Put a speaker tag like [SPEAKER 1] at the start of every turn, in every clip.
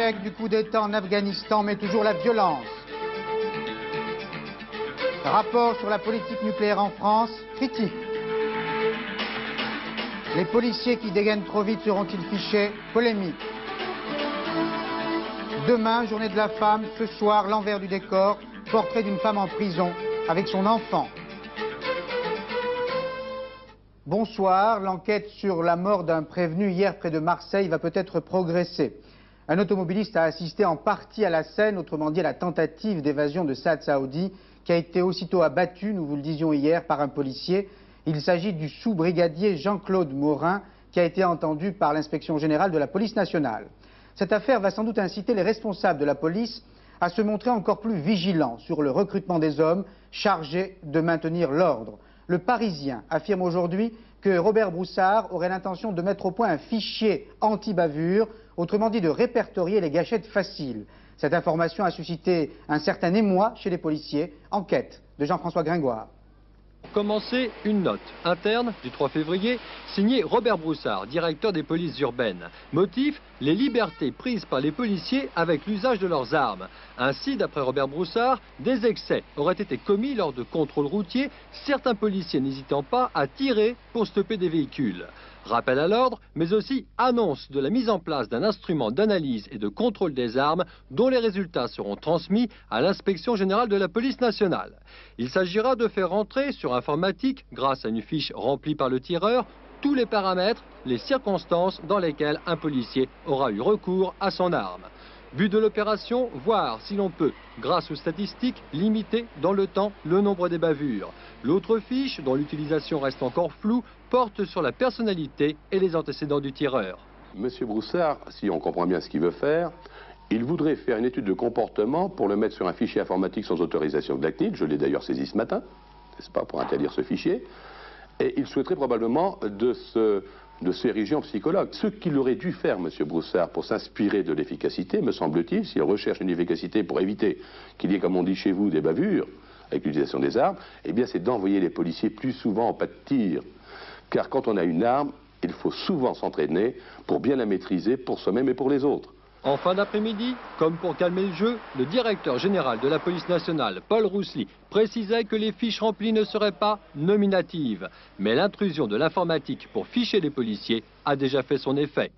[SPEAKER 1] Échec du coup d'État en Afghanistan, mais toujours la violence. Rapport sur la politique nucléaire en France, critique. Les policiers qui dégainent trop vite seront-ils fichés? Polémique. Demain, journée de la femme, ce soir, l'envers du décor, portrait d'une femme en prison avec son enfant. Bonsoir, l'enquête sur la mort d'un prévenu hier près de Marseille va peut-être progresser. Un automobiliste a assisté en partie à la scène, autrement dit à la tentative d'évasion de Saad Saoudi, qui a été aussitôt abattu, nous vous le disions hier, par un policier. Il s'agit du sous-brigadier Jean-Claude Morin, qui a été entendu par l'inspection générale de la police nationale. Cette affaire va sans doute inciter les responsables de la police à se montrer encore plus vigilants sur le recrutement des hommes chargés de maintenir l'ordre. Le Parisien affirme aujourd'hui que Robert Broussard aurait l'intention de mettre au point un fichier anti-bavure, autrement dit de répertorier les gâchettes faciles. Cette information a suscité un certain émoi chez les policiers. Enquête de Jean-François Gringoire.
[SPEAKER 2] Commencer une note interne du 3 février, signée Robert Broussard, directeur des polices urbaines. Motif, les libertés prises par les policiers avec l'usage de leurs armes. Ainsi, d'après Robert Broussard, des excès auraient été commis lors de contrôles routiers, certains policiers n'hésitant pas à tirer pour stopper des véhicules. Rappel à l'ordre, mais aussi annonce de la mise en place d'un instrument d'analyse et de contrôle des armes dont les résultats seront transmis à l'inspection générale de la police nationale. Il s'agira de faire entrer sur informatique, grâce à une fiche remplie par le tireur, tous les paramètres, les circonstances dans lesquelles un policier aura eu recours à son arme. But de l'opération, voir si l'on peut, grâce aux statistiques, limiter dans le temps le nombre des bavures. L'autre fiche, dont l'utilisation reste encore floue, porte sur la personnalité et les antécédents du tireur.
[SPEAKER 3] Monsieur Broussard, si on comprend bien ce qu'il veut faire, il voudrait faire une étude de comportement pour le mettre sur un fichier informatique sans autorisation de la CNIL. Je l'ai d'ailleurs saisi ce matin, n'est-ce pas, pour interdire ce fichier. Et il souhaiterait probablement de s'ériger en psychologue. Ce qu'il aurait dû faire, monsieur Broussard, pour s'inspirer de l'efficacité, me semble-t-il, s'il recherche une efficacité pour éviter qu'il y ait, comme on dit chez vous, des bavures avec l'utilisation des armes, eh bien c'est d'envoyer les policiers plus souvent en pas de tir. Car quand on a une arme, il faut souvent s'entraîner pour bien la maîtriser pour soi-même et pour les autres.
[SPEAKER 2] En fin d'après-midi, comme pour calmer le jeu, le directeur général de la police nationale, Paul Roussely, précisait que les fiches remplies ne seraient pas nominatives. Mais l'intrusion de l'informatique pour ficher les policiers a déjà fait son effet.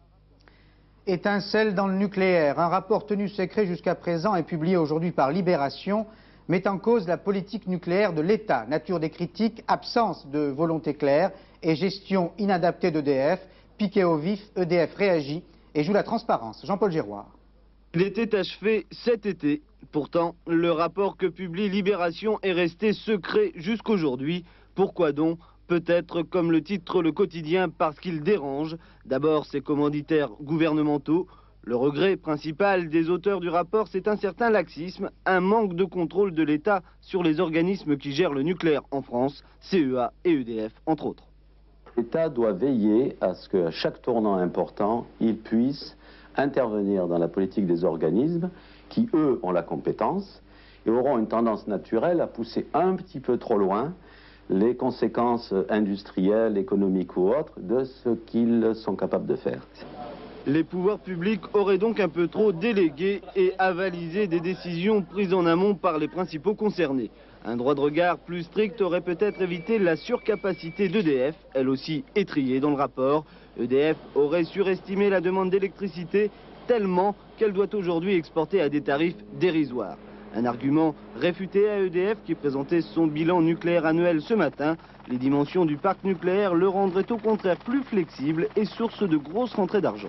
[SPEAKER 1] Étincelle dans le nucléaire. Un rapport tenu secret jusqu'à présent est publié aujourd'hui par Libération, met en cause la politique nucléaire de l'État. Nature des critiques, absence de volonté claire et gestion inadaptée d'EDF. Piqué au vif, EDF réagit et joue la transparence. Jean-Paul Giroir.
[SPEAKER 4] Il était achevé cet été. Pourtant, le rapport que publie Libération est resté secret jusqu'aujourd'hui. Pourquoi donc? Peut-être, comme le titre Le Quotidien, parce qu'il dérange. D'abord, ses commanditaires gouvernementaux. Le regret principal des auteurs du rapport, c'est un certain laxisme, un manque de contrôle de l'État sur les organismes qui gèrent le nucléaire en France, CEA et EDF, entre autres.
[SPEAKER 5] L'État doit veiller à ce qu'à chaque tournant important, il puisse intervenir dans la politique des organismes qui, eux, ont la compétence et auront une tendance naturelle à pousser un petit peu trop loin les conséquences industrielles, économiques ou autres de ce qu'ils sont capables de faire.
[SPEAKER 4] Les pouvoirs publics auraient donc un peu trop délégué et avalisé des décisions prises en amont par les principaux concernés. Un droit de regard plus strict aurait peut-être évité la surcapacité d'EDF, elle aussi étriée dans le rapport. EDF aurait surestimé la demande d'électricité tellement qu'elle doit aujourd'hui exporter à des tarifs dérisoires. Un argument réfuté à EDF qui présentait son bilan nucléaire annuel ce matin. Les dimensions du parc nucléaire le rendraient au contraire plus flexible et source de grosses rentrées d'argent.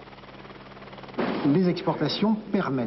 [SPEAKER 6] Les exportations permettent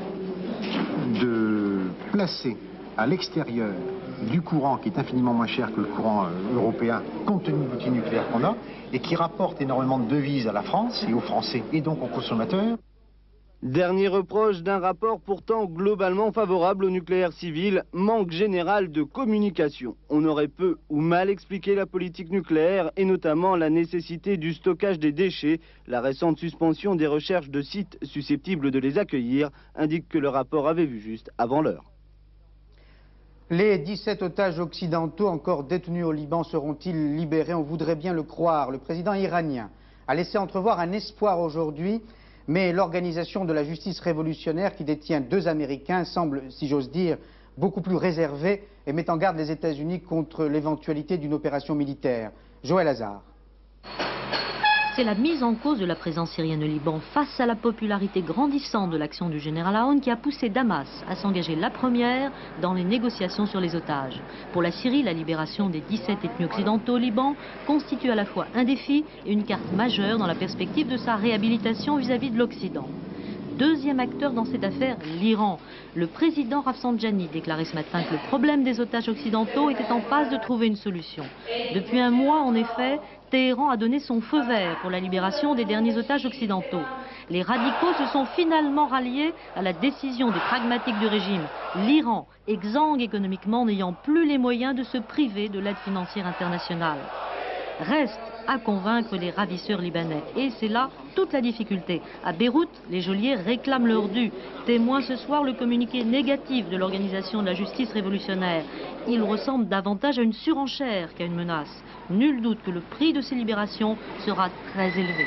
[SPEAKER 6] de placer à l'extérieur du courant qui est infiniment moins cher que le courant européen compte tenu de l'outil nucléaire qu'on a et qui rapporte énormément de devises à la France et aux Français et donc aux consommateurs.
[SPEAKER 4] Dernier reproche d'un rapport pourtant globalement favorable au nucléaire civil, manque général de communication. On aurait peu ou mal expliqué la politique nucléaire et notamment la nécessité du stockage des déchets. La récente suspension des recherches de sites susceptibles de les accueillir indique que le rapport avait vu juste avant l'heure.
[SPEAKER 1] Les 17 otages occidentaux encore détenus au Liban seront-ils libérés? On voudrait bien le croire. Le président iranien a laissé entrevoir un espoir aujourd'hui. Mais l'organisation de la justice révolutionnaire qui détient 2 Américains semble, si j'ose dire, beaucoup plus réservée et met en garde les États-Unis contre l'éventualité d'une opération militaire. Joël Hazard.
[SPEAKER 7] C'est la mise en cause de la présence syrienne au Liban face à la popularité grandissante de l'action du général Aoun qui a poussé Damas à s'engager la première dans les négociations sur les otages. Pour la Syrie, la libération des 17 ethnies occidentaux au Liban constitue à la fois un défi et une carte majeure dans la perspective de sa réhabilitation vis-à-vis de l'Occident. Deuxième acteur dans cette affaire, l'Iran. Le président Rafsanjani déclarait ce matin que le problème des otages occidentaux était en passe de trouver une solution. Depuis un mois, en effet, Téhéran a donné son feu vert pour la libération des derniers otages occidentaux. Les radicaux se sont finalement ralliés à la décision des pragmatiques du régime. L'Iran, exsangue économiquement, n'ayant plus les moyens de se priver de l'aide financière internationale. Reste à convaincre les ravisseurs libanais. Et c'est là toute la difficulté. À Beyrouth, les geôliers réclament leur dû. Témoin ce soir le communiqué négatif de l'organisation de la justice révolutionnaire. Il ressemble davantage à une surenchère qu'à une menace. Nul doute que le prix de ces libérations sera très élevé.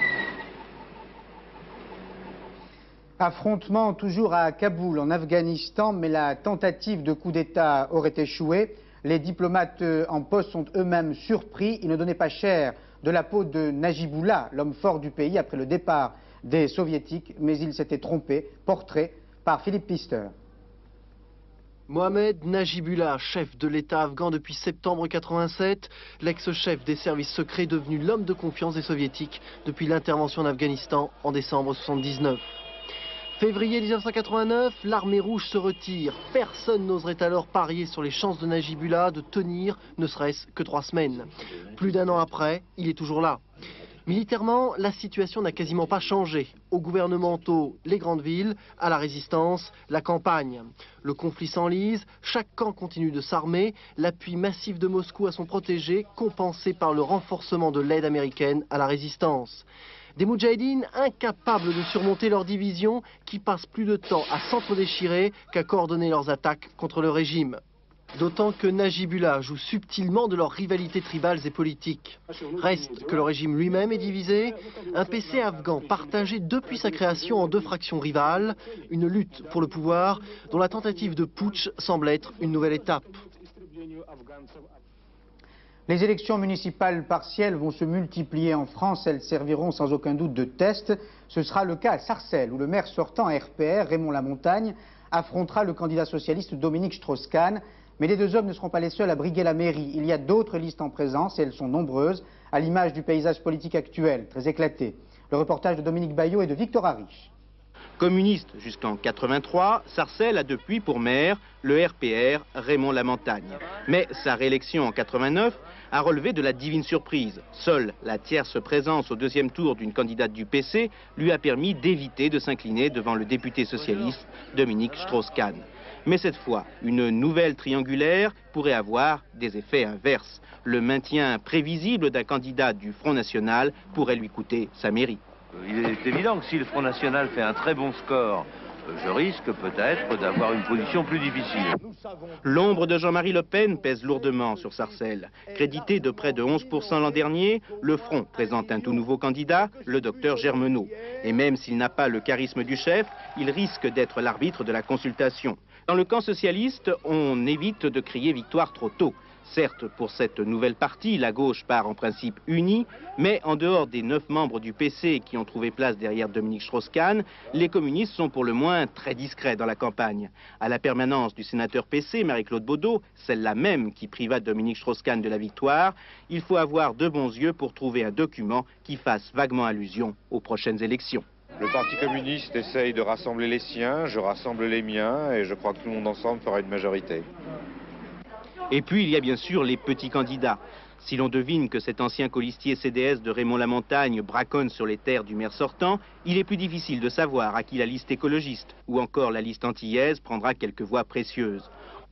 [SPEAKER 1] Affrontement toujours à Kaboul, en Afghanistan, mais la tentative de coup d'État aurait échoué. Les diplomates en poste sont eux-mêmes surpris. Ils ne donnaient pas cher de la peau de Najibullah, l'homme fort du pays, après le départ des soviétiques, mais ils s'étaient trompés. Portrait par Philippe Pister.
[SPEAKER 8] Mohamed Najibullah, chef de l'État afghan depuis septembre 87, l'ex-chef des services secrets devenu l'homme de confiance des soviétiques depuis l'intervention en Afghanistan en décembre 79. Février 1989, l'armée rouge se retire. Personne n'oserait alors parier sur les chances de Najibullah de tenir ne serait-ce que 3 semaines. Plus d'1 an après, il est toujours là. Militairement, la situation n'a quasiment pas changé. Aux gouvernementaux, les grandes villes, à la résistance, la campagne. Le conflit s'enlise, chaque camp continue de s'armer, l'appui massif de Moscou à son protégé, compensé par le renforcement de l'aide américaine à la résistance. Des moudjahidines incapables de surmonter leur division qui passent plus de temps à s'entre-déchirer qu'à coordonner leurs attaques contre le régime. D'autant que Najibullah joue subtilement de leurs rivalités tribales et politiques. Reste que le régime lui-même est divisé, un PC afghan partagé depuis sa création en 2 fractions rivales, une lutte pour le pouvoir dont la tentative de putsch semble être une nouvelle étape.
[SPEAKER 1] Les élections municipales partielles vont se multiplier en France. Elles serviront sans aucun doute de test. Ce sera le cas à Sarcelles, où le maire sortant RPR, Raymond Lamontagne, affrontera le candidat socialiste Dominique Strauss-Kahn. Mais les 2 hommes ne seront pas les seuls à briguer la mairie. Il y a d'autres listes en présence et elles sont nombreuses, à l'image du paysage politique actuel, très éclaté. Le reportage de Dominique Baillot et de Victor Ariche.
[SPEAKER 9] Communiste jusqu'en 83, Sarcelles a depuis pour maire le RPR Raymond Lamontagne. Mais sa réélection en 89 a relevé de la divine surprise. Seule la tierce présence au 2e tour d'une candidate du PC lui a permis d'éviter de s'incliner devant le député socialiste Dominique Strauss-Kahn. Mais cette fois, une nouvelle triangulaire pourrait avoir des effets inverses. Le maintien prévisible d'un candidat du Front National pourrait lui coûter sa mairie.
[SPEAKER 10] Il est évident que si le Front National fait un très bon score, je risque peut-être d'avoir une position plus difficile.
[SPEAKER 9] L'ombre de Jean-Marie Le Pen pèse lourdement sur Sarcelles. Crédité de près de 11% l'an dernier, le Front présente un tout nouveau candidat, le docteur Germenot. Et même s'il n'a pas le charisme du chef, il risque d'être l'arbitre de la consultation. Dans le camp socialiste, on évite de crier victoire trop tôt. Certes, pour cette nouvelle partie, la gauche part en principe unie, mais en dehors des 9 membres du PC qui ont trouvé place derrière Dominique Strauss-Kahn, les communistes sont pour le moins très discrets dans la campagne. À la permanence du sénateur PC, Marie-Claude Baudot, celle-là même qui priva Dominique Strauss-Kahn de la victoire, il faut avoir de bons yeux pour trouver un document qui fasse vaguement allusion aux prochaines élections.
[SPEAKER 11] Le Parti communiste essaye de rassembler les siens, je rassemble les miens et je crois que tout le monde ensemble fera une majorité.
[SPEAKER 9] Et puis il y a bien sûr les petits candidats. Si l'on devine que cet ancien colistier CDS de Raymond Lamontagne braconne sur les terres du maire sortant, il est plus difficile de savoir à qui la liste écologiste ou encore la liste antillaise prendra quelques voix précieuses.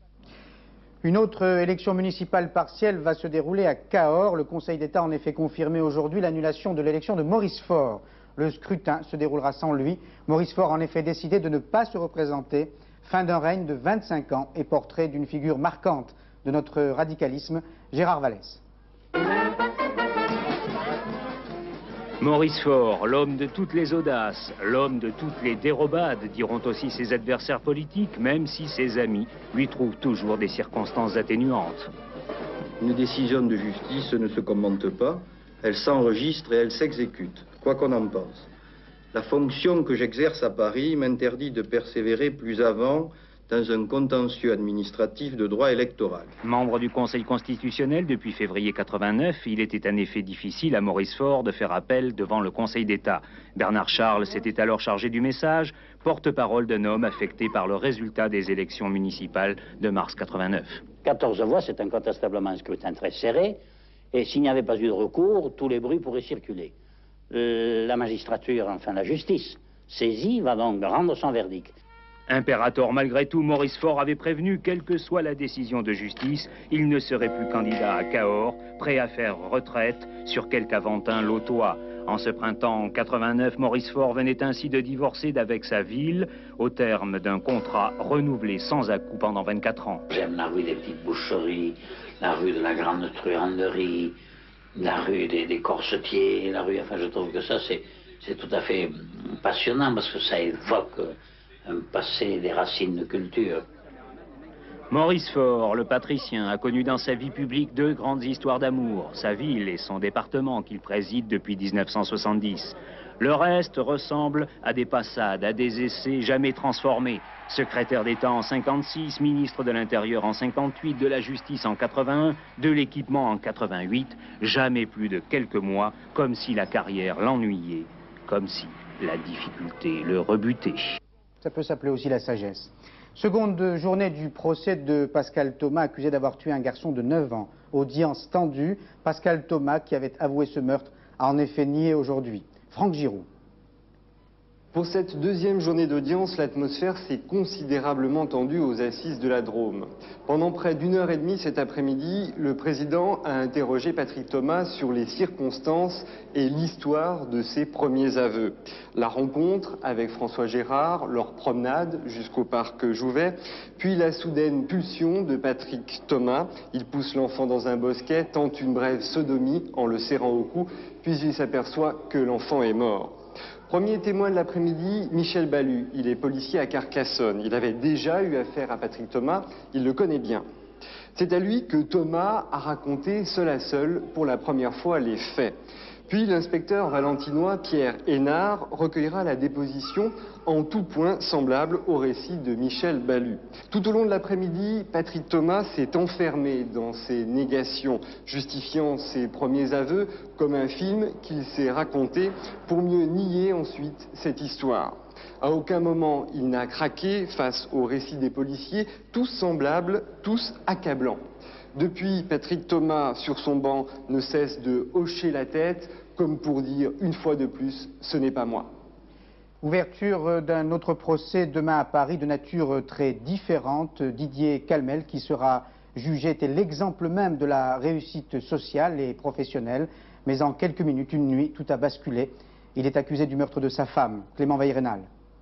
[SPEAKER 1] Une autre élection municipale partielle va se dérouler à Cahors. Le Conseil d'État a en effet confirmé aujourd'hui l'annulation de l'élection de Maurice Faure. Le scrutin se déroulera sans lui. Maurice Faure a en effet décidé de ne pas se représenter. Fin d'un règne de 25 ans et portrait d'une figure marquante de notre radicalisme, Gérard Vallès.
[SPEAKER 12] Maurice Faure, l'homme de toutes les audaces, l'homme de toutes les dérobades, diront aussi ses adversaires politiques, même si ses amis lui trouvent toujours des circonstances atténuantes.
[SPEAKER 13] Une décision de justice ne se commente pas, elle s'enregistre et elle s'exécute, quoi qu'on en pense. La fonction que j'exerce à Paris m'interdit de persévérer plus avant dans un contentieux administratif de droit électoral.
[SPEAKER 12] Membre du Conseil constitutionnel depuis février 89, il était en effet difficile à Maurice Faure de faire appel devant le Conseil d'État. Bernard Charles s'était alors chargé du message, porte-parole d'un homme affecté par le résultat des élections municipales de mars 89.
[SPEAKER 14] 14 voix, c'est incontestablement un scrutin très serré, et s'il n'y avait pas eu de recours, tous les bruits pourraient circuler. La magistrature, enfin la justice, saisie, va donc rendre son verdict.
[SPEAKER 12] Impérator, malgré tout, Maurice Faure avait prévenu, quelle que soit la décision de justice, il ne serait plus candidat à Cahors, prêt à faire retraite sur quelque Aventin lautois. En ce printemps 89, Maurice Faure venait ainsi de divorcer d'avec sa ville, au terme d'un contrat renouvelé sans à-coup pendant 24 ans.
[SPEAKER 14] J'aime la rue des petites boucheries, la rue de la grande truanderie, la rue des corsetiers, la rue... Enfin, je trouve que ça, c'est tout à fait passionnant, parce que ça évoque un passé, des racines de culture.
[SPEAKER 12] Maurice Faure, le patricien, a connu dans sa vie publique deux grandes histoires d'amour, sa ville et son département qu'il préside depuis 1970. Le reste ressemble à des passades, à des essais jamais transformés. Secrétaire d'État en 56, ministre de l'Intérieur en 58, de la Justice en 81, de l'équipement en 88, jamais plus de quelques mois, comme si la carrière l'ennuyait, comme si la difficulté le rebutait.
[SPEAKER 1] Ça peut s'appeler aussi la sagesse. Seconde journée du procès de Pascal Thomas, accusé d'avoir tué un garçon de 9 ans. Audience tendue. Pascal Thomas, qui avait avoué ce meurtre, a en effet nié aujourd'hui. Franck Giroud.
[SPEAKER 15] Pour cette deuxième journée d'audience, l'atmosphère s'est considérablement tendue aux assises de la Drôme. Pendant près d'une heure et demie cet après-midi, le président a interrogé Patrick Thomas sur les circonstances et l'histoire de ses premiers aveux. La rencontre avec François Gérard, leur promenade jusqu'au parc Jouvet, puis la soudaine pulsion de Patrick Thomas. Il pousse l'enfant dans un bosquet, tente une brève sodomie en le serrant au cou, puis il s'aperçoit que l'enfant est mort. Premier témoin de l'après-midi, Michel Ballu. Il est policier à Carcassonne. Il avait déjà eu affaire à Patrick Thomas, il le connaît bien. C'est à lui que Thomas a raconté seul à seul pour la première fois les faits. Puis l'inspecteur valentinois Pierre Hénard recueillera la déposition en tout point semblable au récit de Michel Ballu. Tout au long de l'après-midi, Patrick Thomas s'est enfermé dans ses négations, justifiant ses premiers aveux comme un film qu'il s'est raconté pour mieux nier ensuite cette histoire. À aucun moment il n'a craqué face au récit des policiers, tous semblables, tous accablants. Depuis, Patrick Thomas, sur son banc, ne cesse de hocher la tête, comme pour dire une fois de plus, ce n'est pas moi.
[SPEAKER 1] Ouverture d'un autre procès demain à Paris de nature très différente. Didier Calmel, qui sera jugé, était l'exemple même de la réussite sociale et professionnelle. Mais en quelques minutes, une nuit, tout a basculé. Il est accusé du meurtre de sa femme, Clément Veil-Rénal.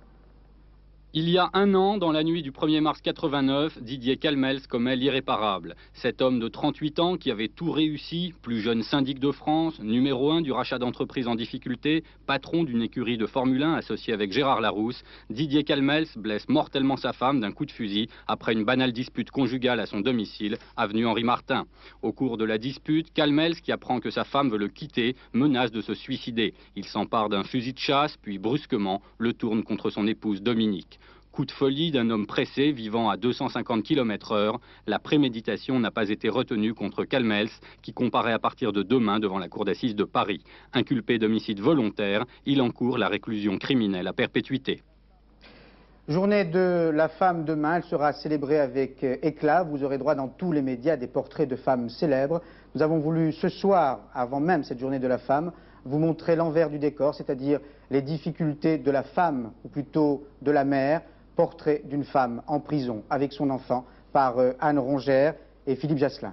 [SPEAKER 16] Il y a un an, dans la nuit du 1er mars 89, Didier Calmels commet l'irréparable. Cet homme de 38 ans qui avait tout réussi, plus jeune syndic de France, numéro 1 du rachat d'entreprises en difficulté, patron d'une écurie de Formule 1 associé avec Gérard Larousse, Didier Calmels blesse mortellement sa femme d'un coup de fusil après une banale dispute conjugale à son domicile, avenue Henri Martin. Au cours de la dispute, Calmels, qui apprend que sa femme veut le quitter, menace de se suicider. Il s'empare d'un fusil de chasse, puis brusquement le tourne contre son épouse Dominique. Coup de folie d'un homme pressé vivant à 250 km/h, la préméditation n'a pas été retenue contre Calmels, qui comparaît à partir de demain devant la cour d'assises de Paris. Inculpé d'homicide volontaire, il encourt la réclusion criminelle à perpétuité.
[SPEAKER 1] Journée de la femme demain, elle sera célébrée avec éclat. Vous aurez droit dans tous les médias à des portraits de femmes célèbres. Nous avons voulu ce soir, avant même cette journée de la femme, vous montrer l'envers du décor, c'est-à-dire les difficultés de la femme, ou plutôt de la mère. Portrait d'une femme en prison avec son enfant par Anne Rongère et Philippe Jasselin.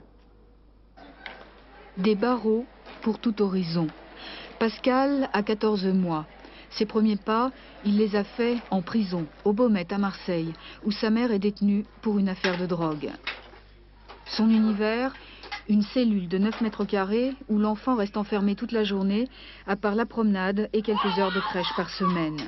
[SPEAKER 17] Des barreaux pour tout horizon. Pascal a 14 mois. Ses premiers pas, il les a faits en prison, au Baumette à Marseille, où sa mère est détenue pour une affaire de drogue. Son univers, Une cellule de 9 mètres carrés où l'enfant reste enfermé toute la journée, à part la promenade et quelques heures de crèche par semaine.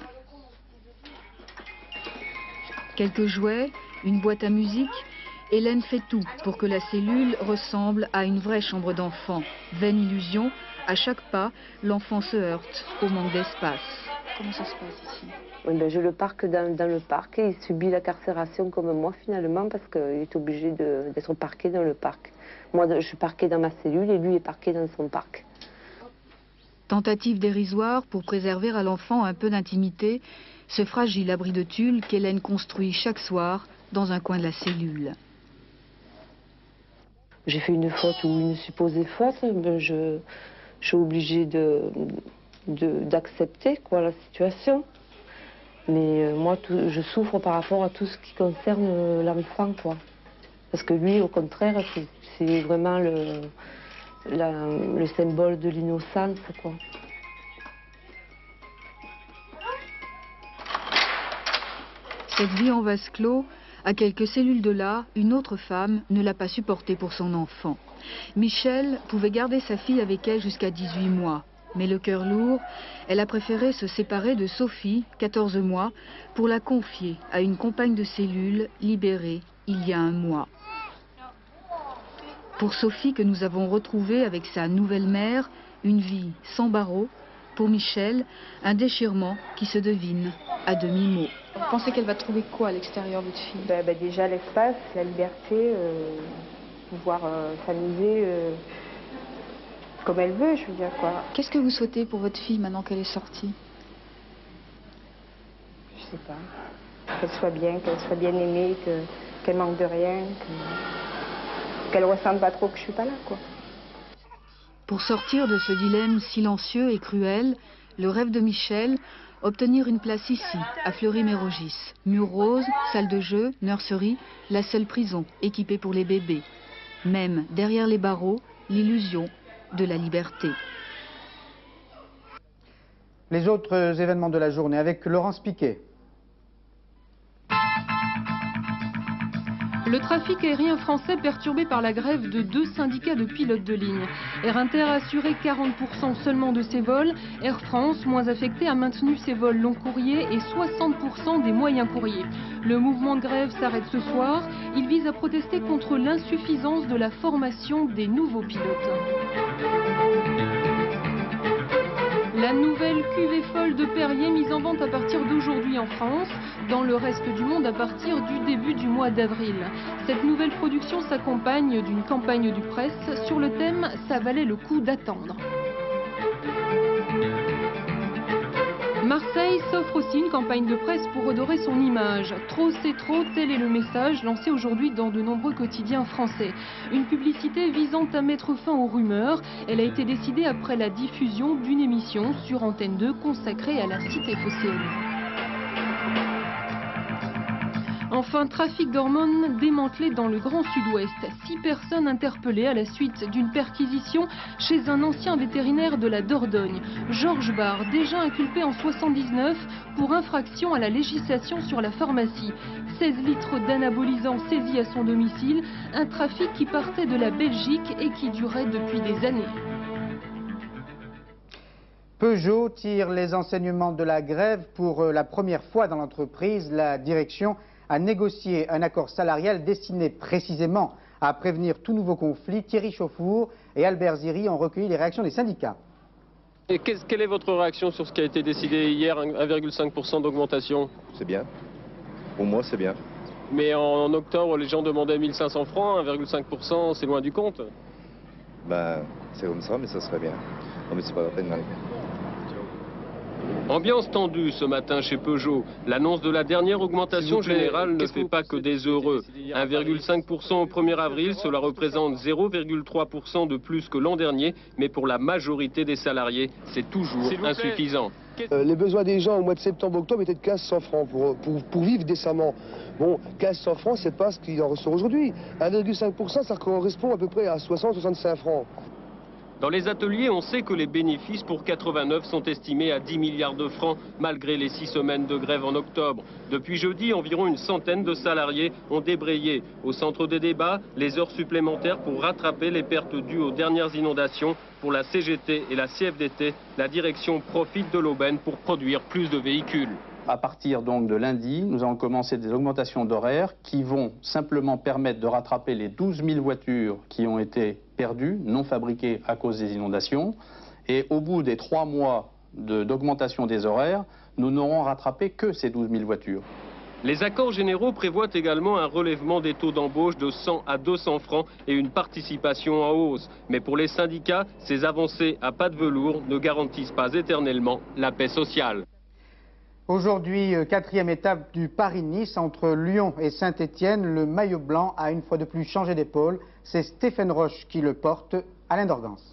[SPEAKER 17] Quelques jouets, une boîte à musique. Hélène fait tout pour que la cellule ressemble à une vraie chambre d'enfant. Vaine illusion, à chaque pas, l'enfant se heurte au manque d'espace. Comment ça se passe ici?
[SPEAKER 18] Oui, ben, je le parque dans le parc et il subit la carcération comme moi finalement parce qu'il est obligé d'être parqué dans le parc. Moi, je suis parquée dans ma cellule et lui est parqué dans son parc.
[SPEAKER 17] Tentative dérisoire pour préserver à l'enfant un peu d'intimité, ce fragile abri de tulle qu'Hélène construit chaque soir dans un coin de la cellule.
[SPEAKER 18] J'ai fait une faute ou une supposée faute, ben je suis obligée d'accepter la situation. Mais moi, je souffre par rapport à tout ce qui concerne l'enfant, quoi. Parce que lui, au contraire, c'est vraiment le symbole de l'innocence, quoi.
[SPEAKER 17] Cette vie en vase clos, à quelques cellules de là, une autre femme ne l'a pas supportée pour son enfant. Michel pouvait garder sa fille avec elle jusqu'à 18 mois. Mais le cœur lourd, elle a préféré se séparer de Sophie, 14 mois, pour la confier à une compagne de cellule libérée il y a un mois. Pour Sophie, que nous avons retrouvée avec sa nouvelle mère, une vie sans barreaux. Pour Michel, un déchirement qui se devine à demi-mot.
[SPEAKER 19] Vous pensez qu'elle va trouver quoi à l'extérieur, votre fille?
[SPEAKER 18] Déjà l'espace, la liberté, pouvoir s'amuser comme elle veut, je veux dire, quoi.
[SPEAKER 19] Qu'est-ce que vous souhaitez pour votre fille maintenant qu'elle est sortie?
[SPEAKER 18] Je sais pas. Qu'elle soit bien aimée, qu'elle manque de rien, qu'elle ressente pas trop que je suis pas là, quoi.
[SPEAKER 17] Pour sortir de ce dilemme silencieux et cruel, le rêve de Michel, obtenir une place ici, à Fleury-Mérogis. Mur rose, salle de jeu, nurserie, la seule prison équipée pour les bébés. Même derrière les barreaux, l'illusion de la liberté.
[SPEAKER 1] Les autres événements de la journée avec Laurence Piquet.
[SPEAKER 20] Le trafic aérien français perturbé par la grève de 2 syndicats de pilotes de ligne. Air Inter a assuré 40% seulement de ses vols. Air France, moins affecté, a maintenu ses vols long courriers et 60% des moyens courriers. Le mouvement de grève s'arrête ce soir. Il vise à protester contre l'insuffisance de la formation des nouveaux pilotes. La nouvelle cuvée folle de Perrier mise en vente à partir d'aujourd'hui en France, dans le reste du monde à partir du début du mois d'avril. Cette nouvelle production s'accompagne d'une campagne du presse sur le thème « Ça valait le coup d'attendre ». Marseille s'offre aussi une campagne de presse pour redorer son image. Trop c'est trop, tel est le message lancé aujourd'hui dans de nombreux quotidiens français. Une publicité visant à mettre fin aux rumeurs. Elle a été décidée après la diffusion d'une émission sur Antenne 2 consacrée à la cité phocéenne. Enfin, trafic d'hormones démantelé dans le Grand Sud-Ouest. 6 personnes interpellées à la suite d'une perquisition chez un ancien vétérinaire de la Dordogne. Georges Barre, déjà inculpé en 79 pour infraction à la législation sur la pharmacie. 16 litres d'anabolisants saisis à son domicile. Un trafic qui partait de la Belgique et qui durait depuis des années.
[SPEAKER 1] Peugeot tire les enseignements de la grève. Pour la première fois dans l'entreprise, la direction a négocié un accord salarial destiné précisément à prévenir tout nouveau conflit. Thierry Chauffour et Albert Ziri ont recueilli les réactions des syndicats.
[SPEAKER 21] Et quelle est votre réaction sur ce qui a été décidé hier, 1,5% d'augmentation?
[SPEAKER 22] C'est bien. Pour moi, c'est bien.
[SPEAKER 21] Mais en octobre, les gens demandaient 1500 francs, 1,5%, c'est loin du compte.
[SPEAKER 22] Ben, c'est comme ça, mais ça serait bien. Non, mais c'est pas la peine d'aller.
[SPEAKER 21] Ambiance tendue ce matin chez Peugeot. L'annonce de la dernière augmentation générale ne fait pas que des heureux. 1,5% au 1er avril, cela représente 0,3% de plus que l'an dernier, mais pour la majorité des salariés, c'est toujours insuffisant.
[SPEAKER 23] Les besoins des gens au mois de septembre-octobre étaient de 1500 francs pour vivre décemment. Bon, 1500 francs, c'est pas ce qu'il en ressort aujourd'hui. 1,5%, ça correspond à peu près à 60-65 francs.
[SPEAKER 21] Dans les ateliers, on sait que les bénéfices pour 89 sont estimés à 10 milliards de francs, malgré les 6 semaines de grève en octobre. Depuis jeudi, environ une centaine de salariés ont débrayé. Au centre des débats, les heures supplémentaires pour rattraper les pertes dues aux dernières inondations. Pour la CGT et la CFDT, la direction profite de l'aubaine pour produire plus de véhicules.
[SPEAKER 2] À partir donc de lundi, nous allons commencer des augmentations d'horaires qui vont simplement permettre de rattraper les 12 000 voitures qui ont été perdues, non fabriquées à cause des inondations. Et au bout des 3 mois d'augmentation des horaires, nous n'aurons rattrapé que ces 12 000 voitures.
[SPEAKER 21] Les accords généraux prévoient également un relèvement des taux d'embauche de 100 à 200 francs et une participation en hausse. Mais pour les syndicats, ces avancées à pas de velours ne garantissent pas éternellement la paix sociale.
[SPEAKER 1] Aujourd'hui, 4e étape du Paris-Nice entre Lyon et Saint-Étienne. Le maillot blanc a une fois de plus changé d'épaule. C'est Stéphane Roche qui le porte. Alain Dorgance.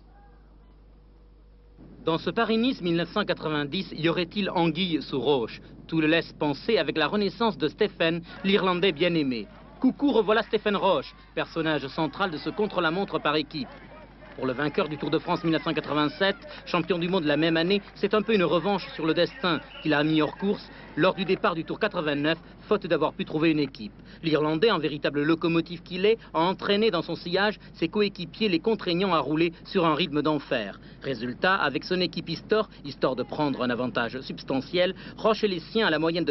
[SPEAKER 3] Dans ce Paris-Nice 1990, y aurait-il anguille sous roche? Tout le laisse penser avec la renaissance de Stéphane, l'Irlandais bien-aimé. Coucou, revoilà Stéphane Roche, personnage central de ce contre-la-montre par équipe. Pour le vainqueur du Tour de France 1987, champion du monde la même année, c'est un peu une revanche sur le destin qu'il a mis hors course lors du départ du Tour 89, faute d'avoir pu trouver une équipe. L'Irlandais, en véritable locomotive qu'il est, a entraîné dans son sillage ses coéquipiers, les contraignant à rouler sur un rythme d'enfer. Résultat, avec son équipe histoire de prendre un avantage substantiel, Roche et les siens à la moyenne de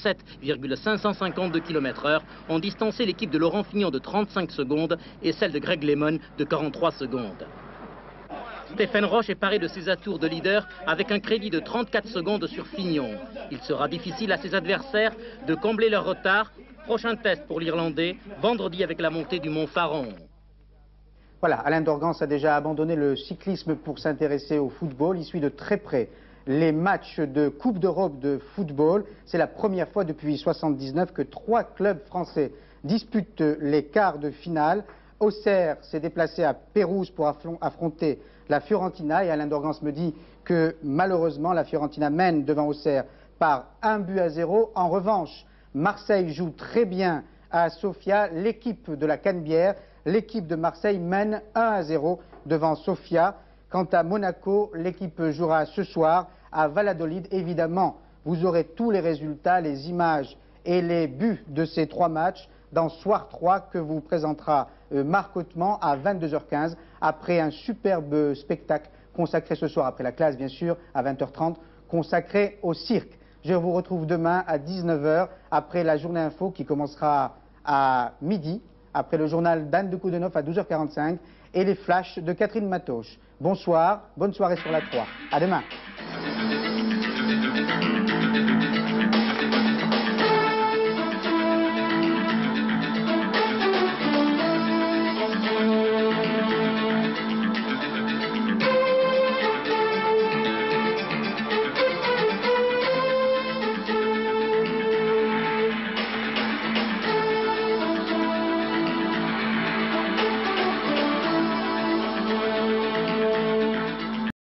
[SPEAKER 3] 47,552 km/h ont distancé l'équipe de Laurent Fignon de 35 secondes et celle de Greg LeMond de 43 secondes. Stéphane Roche est paré de ses atours de leader avec un crédit de 34 secondes sur Fignon. Il sera difficile à ses adversaires de combler leur retard. Prochain test pour l'Irlandais, vendredi avec la montée du Mont Faron.
[SPEAKER 1] Voilà, Alain Dorgance a déjà abandonné le cyclisme pour s'intéresser au football. Il suit de très près les matchs de Coupe d'Europe de football. C'est la première fois depuis 1979 que 3 clubs français disputent les quarts de finale. Auxerre s'est déplacé à Pérouse pour affronter la Fiorentina et Alain Dorgance me dit que malheureusement la Fiorentina mène devant Auxerre par 1-0. En revanche, Marseille joue très bien à Sofia. L'équipe de la Canebière, l'équipe de Marseille mène 1-0 devant Sofia. Quant à Monaco, l'équipe jouera ce soir à Valladolid. Évidemment, vous aurez tous les résultats, les images et les buts de ces 3 matchs dans Soir 3 que vous présentera Marc Hautement à 22h15 après un superbe spectacle consacré ce soir, après la classe bien sûr, à 20h30, consacré au cirque. Je vous retrouve demain à 19h après la journée info qui commencera à midi, après le journal d'Anne de Coudenov à 12h45 et les flashs de Catherine Matoche. Bonsoir, bonne soirée sur la 3. À demain.